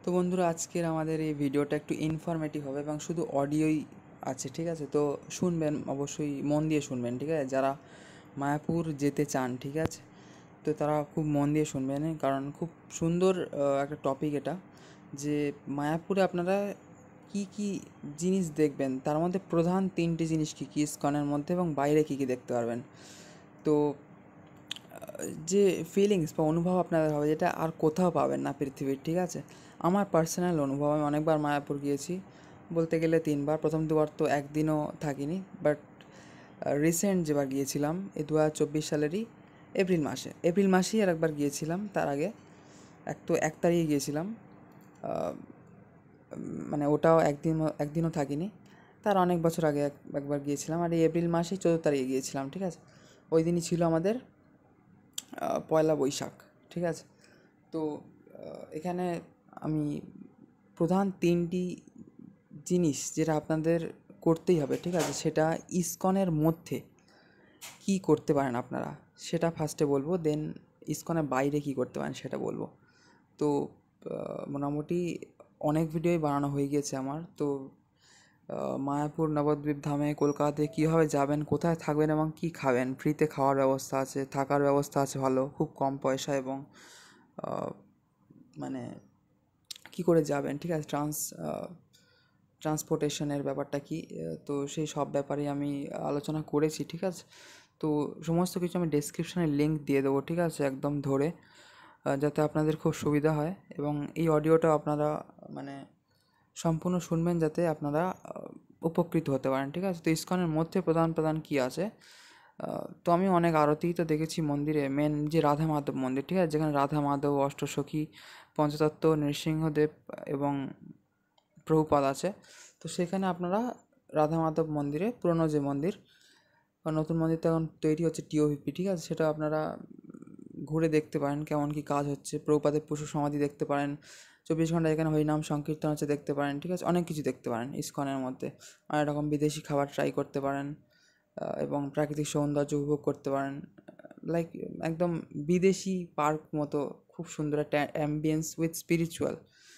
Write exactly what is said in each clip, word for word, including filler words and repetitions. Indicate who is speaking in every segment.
Speaker 1: তো বন্ধুরা, আজকের আমাদের এই ভিডিওটা একটু ইনফরমেটিভ হবে এবং শুধু অডিওই আছে, ঠিক আছে? তো শুনবেন, অবশ্যই মন দিয়ে শুনবেন, ঠিক আছে? যারা মায়াপুর যেতে চান, ঠিক আছে, তো তারা খুব মন দিয়ে শুনবেন, কারণ খুব সুন্দর আহ, একটা টপিক এটা। যে মায়াপুরে আপনারা কি কি জিনিস দেখবেন, তার মধ্যে প্রধান তিনটি জিনিস কী কী ইস্কনের মধ্যে, এবং বাইরে কী কী দেখতে পারবেন। তো যে ফিলিংস বা অনুভব আপনাদের হবে, যেটা আর কোথাও পাবেন না পৃথিবীর, ঠিক আছে? আমার পার্সোনাল অনুভব, আমি অনেকবার মায়াপুর গিয়েছি, বলতে গেলে তিনবার। প্রথম দুবার তো একদিনও থাকিনি, বাট রিসেন্ট যেবার গিয়েছিলাম এই দু হাজার চব্বিশ সালেরই এপ্রিল মাসে এপ্রিল মাসেই আর একবার গিয়েছিলাম। তার আগে এক তো এক তারিখে গিয়েছিলাম, আহ, মানে ওটাও একদিন একদিনও থাকিনি। তার অনেক বছর আগে এক একবার গিয়েছিলাম, আর এই এপ্রিল মাসেই চোদ্দো তারিখে গিয়েছিলাম, ঠিক আছে? ওই দিনই ছিল আমাদের আহ, পয়লা বৈশাখ, ঠিক আছে? তো আহ, এখানে আমি প্রধান তিনটি জিনিস যেটা আপনাদের করতেই হবে, ঠিক আছে, সেটা ইসকনের মধ্যে কি করতে পারেন আপনারা, সেটা ফার্স্টে বলবো। দেন ইসকনের বাইরে কি করতে পারেন সেটা বলবো। তো আহ, মোটামুটি অনেক ভিডিওই বানানো হয়ে গিয়েছে আমার। তো আহ, মায়াপুর নবদ্বীপ ধামে কলকাতাতে কীভাবে যাবেন, কোথায় থাকবেন এবং কী খাবেন, ফ্রিতে খাওয়ার ব্যবস্থা আছে, থাকার ব্যবস্থা আছে ভালো, খুব কম পয়সা, এবং আহ, মানে কী করে যাবেন, ঠিক আছে, ট্রান্স ট্রান্সপোর্টেশনের ব্যাপারটা কি, তো সেই সব ব্যাপারেই আমি আলোচনা করেছি, ঠিক আছে? তো সমস্ত কিছু আমি ডেসক্রিপশানে লিঙ্ক দিয়ে দেবো, ঠিক আছে, একদম ধরে, আহ, যাতে আপনাদের খুব সুবিধা হয়। এবং এই অডিওটা আপনারা মানে সম্পূর্ণ শুনবেন, যাতে আপনারা আহ, উপকৃত হতে পারেন, ঠিক আছে? তো ইসকনের মধ্যে প্রধান প্রধান কী আছে, আহ, তো আমি অনেক আরতি তো দেখেছি মন্দিরে। মেন যে রাধা মাধব মন্দির, ঠিক আছে, যেখানে রাধা মাধব, অষ্টসখী, পঞ্চতত্ত্ব, নৃসিংহদেব এবং প্রভুপাদ আছে। তো সেখানে আপনারা রাধা মাধব মন্দিরে, পুরনো যে মন্দির বা নতুন মন্দির তো এখন তৈরি হচ্ছে টিওভিপি, ঠিক আছে, সেটা আপনারা ঘুরে দেখতে পারেন কেমন কী কাজ হচ্ছে। প্রভুপাদের পশু সমাধি দেখতে পারেন, চব্বিশ ঘন্টা এখানে হরিনাম সংকীর্তন হচ্ছে দেখতে পারেন, ঠিক আছে, অনেক কিছু দেখতে পারেন ইসকনের মধ্যে। অনেক রকম বিদেশি খাবার ট্রাই করতে পারেন, আহ, এবং প্রাকৃতিক সৌন্দর্য উপভোগ করতে পারেন। লাইক একদম বিদেশি পার্ক মতো খুব সুন্দর একটা অ্যাম্বিয়েন্স উইথ স্পিরিচুয়াল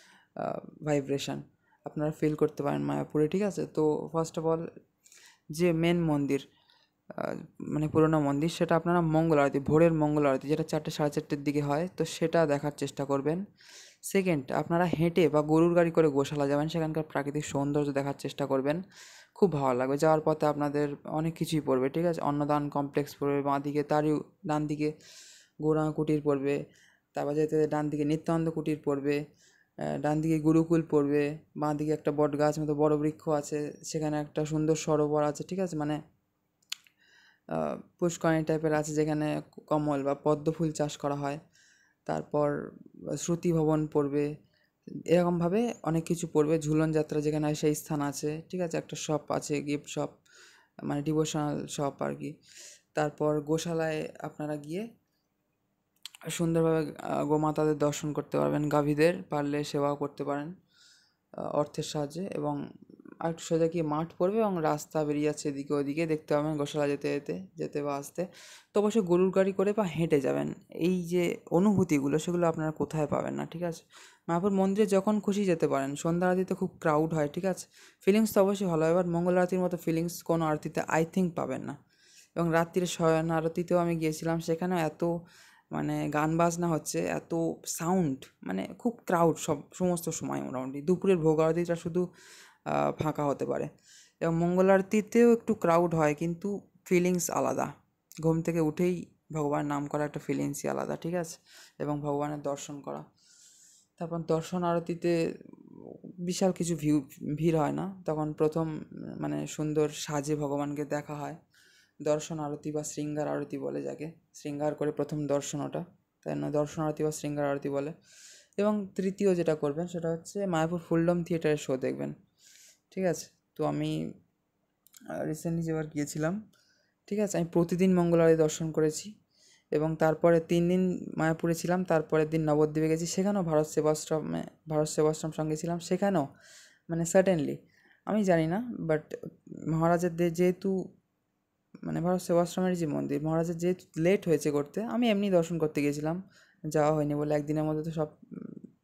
Speaker 1: ভাইব্রেশন আপনারা ফিল করতে পারেন মায়াপুরে, ঠিক আছে? তো ফার্স্ট অফ অল, যে মেন মন্দির, আহ, মানে পুরোনো মন্দির, সেটা আপনারা মঙ্গল আরতি, ভোরের মঙ্গল আরতি, যেটা চারটে সাড়ে চারটের দিকে হয়, তো সেটা দেখার চেষ্টা করবেন। সেকেন্ড, আপনারা হেঁটে বা গরুর গাড়ি করে গোশালা যাবেন, সেখানকার প্রাকৃতিক সৌন্দর্য দেখার চেষ্টা করবেন, খুব ভালো লাগবে। যাওয়ার পথে আপনাদের অনেক কিছুই পড়বে, ঠিক আছে, অন্নদান কমপ্লেক্স পড়বে বাঁ দিকে, তারই ডান দিকে গৌরাঙ্গ কুটির পড়বে, তারপর যেতে যেতে ডান দিকে নিত্যানন্দ কুটির পড়বে, আহ, ডান দিকে গুরুকুল পড়বে, বাঁ দিকে একটা বট গাছ মতো বড় বৃক্ষ আছে, সেখানে একটা সুন্দর সরোবর আছে, ঠিক আছে, মানে আহ, পুষ্করিণী টাইপের আছে, যেখানে কমল বা পদ্ম ফুল চাষ করা হয়। তারপর শ্রুতি ভবন পড়বে, এরকমভাবে অনেক কিছু পড়বে। ঝুলন যাত্রা যেখানে হয় সেই স্থান আছে, ঠিক আছে, একটা শপ আছে, গিফট শপ, মানে ডিভোশনাল শপ আর কি। তারপর গোশালায় আপনারা গিয়ে সুন্দরভাবে আহ, গোমাতাদের দর্শন করতে পারবেন, গাভীদের পারলে সেবাও করতে পারেন আহ, অর্থের সাহায্যে। এবং আরেকটু সোজা গিয়ে মাঠ পড়বে এবং রাস্তা বেরিয়ে যাচ্ছে এদিকে ওদিকে, দেখতে পাবেন গোশালা যেতে যেতে যেতে বা আসতে। তো অবশ্যই গরুর গাড়ি করে বা হেঁটে যাবেন। এই যে অনুভূতিগুলো, সেগুলো আপনারা কোথায় পাবেন না, ঠিক আছে? মায়াপুর মন্দিরে যখন খুশি যেতে পারেন, সন্ধ্যা আরতিতে খুব ক্রাউড হয়, ঠিক আছে, ফিলিংস তো অবশ্যই ভালো হয়, এবার মঙ্গল আরতির মতো ফিলিংস কোনো আরতিতে আই থিঙ্ক পাবেন না। এবং রাত্রির শয়ন আরতিতেও আমি গিয়েছিলাম, সেখানেও এত মানে গান বাজনা হচ্ছে, এত সাউন্ড, মানে খুব ক্রাউড সব সমস্ত সময়। মোটামুটি দুপুরের ভোগ আরতিটা শুধু আহ, ফাঁকা হতে পারে, এবং মঙ্গল আরতিতেও একটু ক্রাউড হয়, কিন্তু ফিলিংস আলাদা। ঘুম থেকে উঠেই ভগবানের নাম করা একটা ফিলিংসই আলাদা, ঠিক আছে, এবং ভগবানের দর্শন করা। তারপর দর্শন আরতিতে বিশাল কিছু ভিউ ভিড় হয় না, তখন প্রথম মানে সুন্দর সাজে ভগবানকে দেখা হয়। দর্শন আরতি বা শৃঙ্গার আরতি বলে যাকে, শৃঙ্গার করে প্রথম দর্শন, ওটা তাই না, দর্শন আরতি বা শৃঙ্গার আরতি বলে। এবং তৃতীয় যেটা করবেন সেটা হচ্ছে মায়াপুর ফুলডম থিয়েটারের শো দেখবেন, ঠিক আছে? তো আমি রিসেন্টলি যেবার গিয়েছিলাম, ঠিক আছে, আমি প্রতিদিন মঙ্গলবারে দর্শন করেছি। এবং তারপরে তিন দিন মায়াপুরে ছিলাম, তারপরের দিন নবদ্বীপে গেছি, সেখানেও ভারত সেবাশ্রমে ভারত সেবাশ্রম সঙ্গে ছিলাম, সেখানেও মানে সার্টেনলি আমি জানি না, বাট মহারাজের দে- যেহেতু মানে ভারত সেবাশ্রমের যে মন্দির, মহারাজের যেহেতু লেট হয়েছে করতে, আমি এমনি দর্শন করতে গিয়েছিলাম, যাওয়া হয়নি বলে, একদিনের মধ্যে তো সব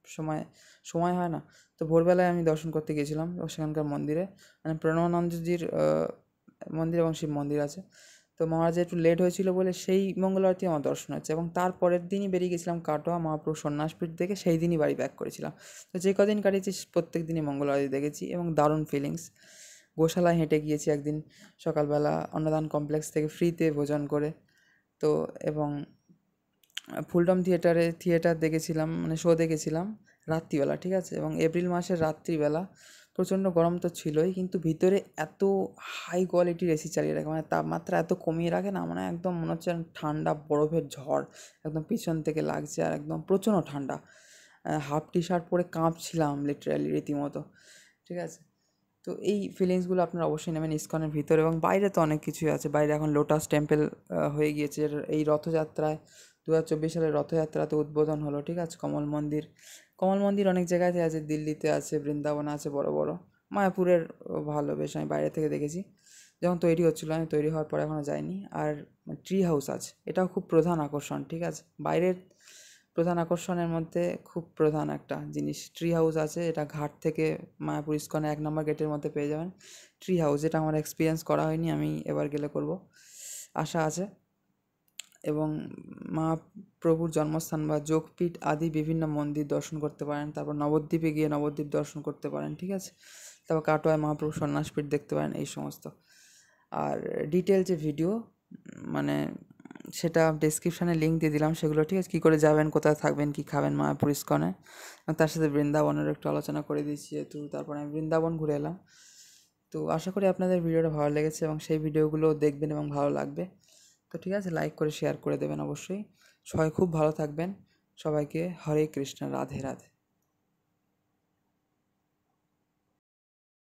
Speaker 1: সময় সময় হয় না। তো ভোরবেলায় আমি দর্শন করতে গিয়েছিলাম সেখানকার মন্দিরে, মানে প্রণবানন্দজির মন্দির এবং শিব মন্দির আছে। তো মহারাজের একটু লেট হয়েছিল বলে সেই মঙ্গল আরতি আমার দর্শন হচ্ছে, এবং তার পরের দিনই বেরিয়ে গেছিলাম কাটোয়া মহাপ্রভু সন্ন্যাসপীঠ দেখে, সেই দিনই বাড়ি ব্যাক করেছিলাম। তো যে কদিন কাটিয়েছি প্রত্যেক দিনই মঙ্গল আরতি দেখেছি এবং দারুণ ফিলিংস। গোশালায় হেঁটে গিয়েছি একদিন সকালবেলা অন্নদান কমপ্লেক্স থেকে ফ্রিতে ভোজন করে। তো এবং ফুলটম থিয়েটারে থিয়েটার দেখেছিলাম, মানে শো দেখেছিলাম রাত্রিবেলা, ঠিক আছে। এবং এপ্রিল মাসের রাত্রিবেলা প্রচণ্ড গরম তো ছিলই, কিন্তু ভিতরে এত হাই কোয়ালিটির এসি চালিয়ে রাখে, মানে তাপমাত্রা এত কমিয়ে রাখে না, মানে একদম মনে হচ্ছে ঠান্ডা বরফের ঝড় একদম পিছন থেকে লাগছে, আর একদম প্রচণ্ড ঠান্ডা। হাফ টি শার্ট পরে কাঁপছিলাম লিটারালি রীতিমতো, ঠিক আছে। তো এই ফিলিংসগুলো আপনারা অবশ্যই নেবেন ইসকনের ভিতরে, এবং বাইরে তো অনেক কিছুই আছে। বাইরে এখন লোটাস টেম্পল হয়ে গিয়েছে, এই রথযাত্রায় দু হাজার চব্বিশ সালের রথযাত্রাতে উদ্বোধন হলো, ঠিক আছে। কমল মন্দির কমল মন্দির অনেক জায়গাতে আছে, দিল্লিতে আছে, বৃন্দাবনে আছে বড় বড়, মায়াপুরের ভালো বেশ, আমি বাইরে থেকে দেখেছি যখন তৈরি হচ্ছিলো, আমি তৈরি হওয়ার পরে এখনও যাইনি। আর ট্রি হাউস আছে, এটাও খুব প্রধান আকর্ষণ, ঠিক আছে। বাইরের প্রধান আকর্ষণের মধ্যে খুব প্রধান একটা জিনিস ট্রি হাউস আছে, এটা ঘাট থেকে মায়াপুর ইস্কনে এক নম্বর গেটের মধ্যে পেয়ে যাবেন ট্রি হাউস। এটা আমার এক্সপিরিয়েন্স করা হয়নি, আমি এবার গেলে করব, আশা আছে। এবং মহাপ্রভুর জন্মস্থান বা যোগপীঠ আদি বিভিন্ন মন্দির দর্শন করতে পারেন। তারপর নবদ্বীপে গিয়ে নবদ্বীপ দর্শন করতে পারেন, ঠিক আছে। তারপর কাটোয়ায় মহাপ্রভুর সন্ন্যাসপীঠ দেখতে পারেন, এই সমস্ত। আর ডিটেল যে ভিডিও, মানে সেটা ডেসক্রিপশানে লিঙ্ক দিয়ে দিলাম, সেগুলো, ঠিক আছে। কী করে যাবেন, কোথায় থাকবেন, কী খাবেন মায়াপুর ইস্কনে, তার সাথে বৃন্দাবনের একটু আলোচনা করে দিয়েছি যেহেতু, তারপরে আমি বৃন্দাবন ঘুরে এলাম। তো আশা করি আপনাদের ভিডিওটা ভালো লেগেছে এবং সেই ভিডিওগুলো দেখবেন এবং ভালো লাগবে। তো ঠিক আছে, লাইক করে শেয়ার করে দেবেন অবশ্যই। সবাই খুব ভালো থাকবেন। সবাইকে হরে কৃষ্ণ, রাধে রাধে।